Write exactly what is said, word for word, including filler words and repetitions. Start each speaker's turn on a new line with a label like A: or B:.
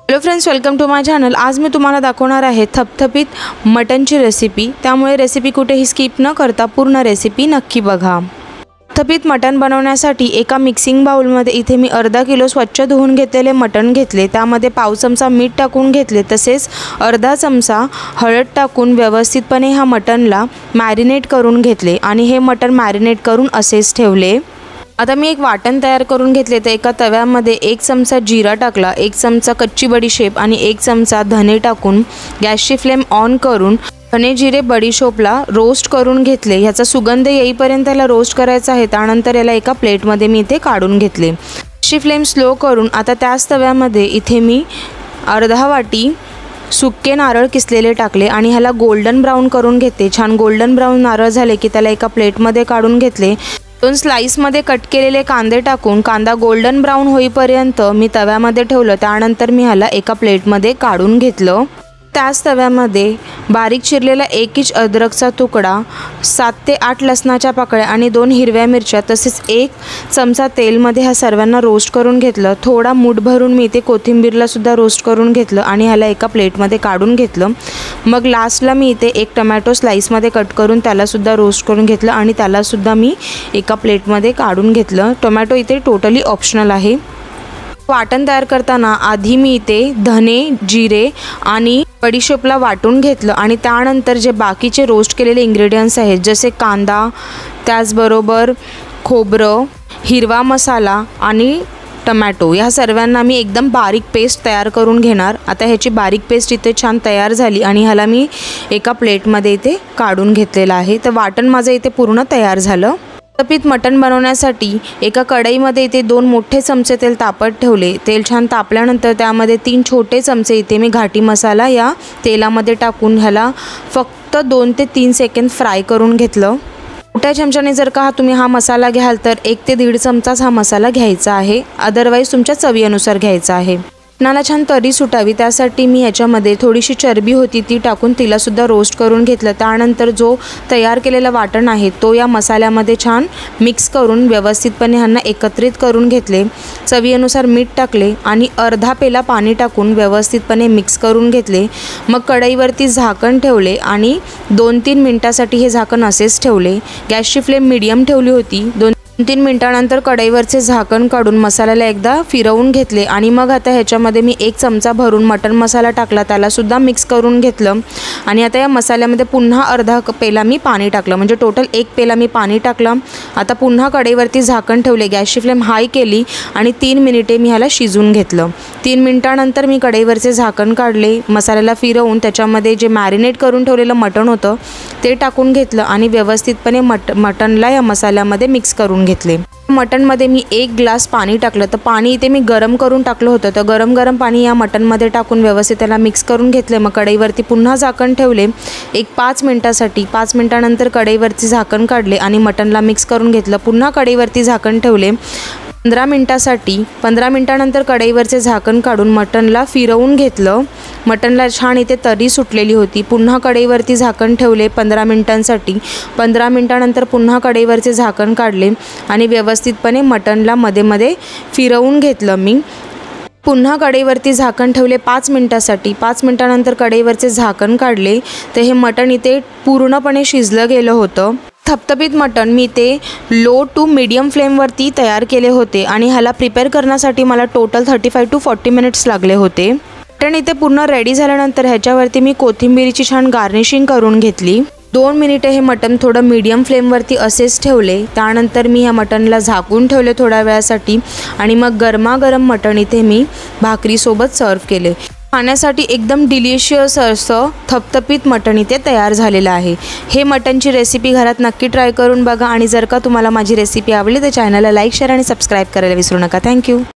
A: Hello friends, welcome to my channel. आज मी तुम्हाला दाखवणार आहे थपथपीत मटनची रेसिपी। त्यामुळे रेसिपी कुठेही स्किप न करता पूर्ण रेसिपी नक्की बघा। थपथपीत मटन बनवण्यासाठी एका मिक्सिंग बाउलमध्ये इथे मी अर्धा किलो स्वच्छ धुवून घेतलेले मटन घेतले। त्यामध्ये पाव चमचा मीठ टाकून घेतले, तसेच अर्धा चमचा हळद टाकून व्यवस्थितपणे हा मटनला मॅरिनेट करून घेतले आणि हे मटन मॅरिनेट करून असेच ठेवले। आता मी एक वाटण तयार करून घेतले। तर एका तव्यामध्ये एक चमचा जिरा टाकला, एक चमचा कच्ची बडीशेप आणि एक चमचा धने टाकून गॅसची फ्लेम ऑन करून धने जिरे बडीशेपला रोस्ट करून घेतले। ह्याचा सुगंध येईपर्यंत याला रोस्ट करायचा आहे। त्यानंतर याला एका प्लेटमध्ये मी इथे काढून घेतले। गॅसची फ्लेम स्लो करून आता त्याच तव्यामध्ये इथे मी अर्धा वाटी सुके नारळ किसलेले टाकले आणि ह्याला गोल्डन ब्राउन करून घेते। छान गोल्डन ब्राउन नारळ झाले की त्याला एका प्लेटमध्ये काढून घेतले। दोन स्लाइसमध्ये कट केलेले कांदे टाकून कांदा गोल्डन ब्राउन होईपर्यंत मी तव्यामध्ये ठेवलं। त्यानंतर मी ह्याला एका प्लेटमध्ये काढून घेतलं। त्याच तव्यामध्ये बारीक चिरलेला एक इंच अद्रकचा तुकडा, सात ते आठ लसणाच्या पाकळ्या आणि दोन हिरव्या मिरच्या तसेच एक चमचा तेलमध्ये ह्या सर्वांना रोस्ट करून घेतलं। थोडा मूठ भरून मी इथे कोथिंबीरला सुद्धा रोस्ट करून घेतलं आणि ह्याला एका प्लेटमध्ये काढून घेतलं। मग लास्टला मी इथे एक टोमॅटो स्लाइसमध्ये कट करून त्याला सुद्धा रोस्ट करून घेतलं आणि त्याला सुद्धा मी एका प्लेटमध्ये काढून घेतलं। टोमॅटो इथे टोटली ऑप्शनल आहे। वाटण तयार करताना आधी मी इथे धने जिरे आणि बडीशेपला वाटून घेतलं आणि त्यानंतर जे बाकीचे रोस्ट केलेले इंग्रेडियंट्स आहेत जसे कांदा, त्याचबरोबर खोबरं, हिरवा मसाला आणि टोमॅटो या सर्वांना मी एकदम बारीक पेस्ट तयार करून घेणार। आता ह्याची बारीक पेस्ट इथे छान तयार झाली आणि ह्याला मी एका प्लेटमध्ये इथे काढून घेतलेलं आहे। तर वाटण माझं इथे पूर्ण तयार झालं। थपथपीत मटन बनवण्यासाठी एका कढईमध्ये इथे दोन मोठे चमचे तेल तापत ठेवले। तेल छान तापल्यानंतर त्यामध्ये तीन छोटे चमचे इथे मी घाटी मसाला या तेलामध्ये टाकून ह्याला फक्त दोन ते तीन सेकंद फ्राय करून घेतलं। मोठ्या चमच्याने जर का तुम्ही हा मसाला घ्याल तर एक ते दीड चमचाच हा मसाला घ्यायचा आहे, अदरवाईज तुमच्या चवीनुसार घ्यायचा आहे। मटणाला छान तरी सुटावी त्यासाठी मी याच्यामध्ये थोडीशी चरबी होती ती टाकून तिला सुद्धा रोस्ट करून घेतलं। त्यानंतर जो तयार केलेला वाटण आहे तो या मसाल्यामध्ये छान मिक्स करून व्यवस्थितपणे ह्यांना एकत्रित करून घेतले। चवीनुसार मीठ टाकले आणि अर्धा पेला पाणी टाकून व्यवस्थितपणे मिक्स करून घेतले। मग कढईवरती झाकण ठेवले आणि दोन तीन मिनटासाठी हे झाकण असेच ठेवले। गॅसची फ्लेम मीडियम ठेवली होती। दोन तीन मिनटानंतर कढईवरचे झाकण काढून मसाल्याला एकदा फिरवून घेतले आणि मग आता ह्याच्यामध्ये मी एक चमचा भरून मटन मसाला टाकला, त्याला सुद्धा मिक्स करून घेतलं आणि आता या मसाल्यामध्ये पुन्हा अर्धा पेला मी पाणी टाकलं, म्हणजे टोटल एक पेला मी पाणी टाकलं। आता पुन्हा कढईवरती झाकण ठेवले, गॅसची फ्लेम हाय केली आणि तीन मिनिटे मी ह्याला शिजवून घेतलं। तीन मिनटानंतर मी कढईवरचे झाकण काढले, मसाल्याला फिरवून त्याच्यामध्ये जे मॅरिनेट करून ठेवलेलं मटण होतं ते टाकून घेतलं आणि व्यवस्थितपणे मट मटणला या मसाल्यामध्ये मिक्स करून घेतले। मटनमध्ये मी एक ग्लास पाणी टाकलं। तर पाणी इथे मी गरम करून टाकलं होतं, तर गरम गरम पाणी या मटनमध्ये टाकून व्यवस्थित त्याला मिक्स करून घेतले। मग कढईवरती पुन्हा झाकण ठेवले एक पाच मिनटासाठी। पाच मिनटानंतर कढईवरती झाकण काढले आणि मटनला मिक्स करून घेतलं। पुन्हा कढईवरती झाकण ठेवले पंधरा मिनटासाठी। पंधरा मिनटानंतर कढईवरचे झाकण काढून मटनला फिरवून घेतलं। मटनला छान इथे तरी सुटलेली होती। पुन्हा कढईवरती झाकण ठेवले पंधरा मिनटांसाठी। पंधरा मिनटानंतर पुन्हा कढईवरचे झाकण काढले आणि व्यवस्थितपणे मटनला मध्ये मध्ये फिरवून घेतलं मी। पुन्हा कढईवरती झाकण ठेवले पाच मिनटासाठी। पाच मिनटानंतर कढईवरचे झाकण काढले तर हे मटण इथे पूर्णपणे शिजलं गेलं होतं। थपथपीत मटण मी ते लो टू मीडियम फ्लेमवरती तयार केले होते आणि ह्याला प्रिपेअर करण्यासाठी मला total thirty five to forty minutes लागले होते। मटण इथे पूर्ण रेडी झाल्यानंतर ह्याच्यावरती मी कोथिंबीरीची छान गार्निशिंग करून घेतली। दोन मिनिटे हे मटण थोडं मीडियम फ्लेमवरती असेच ठेवले। त्यानंतर मी ह्या मटणला झाकून ठेवले थोड्या वेळासाठी आणि मग गरमागरम मटण इथे मी भाकरीसोबत सर्व केले। खाण्यासाठी एकदम डिलिशियस असं थपथपीत मटण इथे तयार झालेलं आहे। हे मटणची रेसिपी घरात नक्की ट्राय करून बघा आणि जर का तुम्हाला माझी रेसिपी आवडली तर चॅनलला लाईक शेअर आणि सबस्क्राईब करायला विसरू नका। थँक्यू।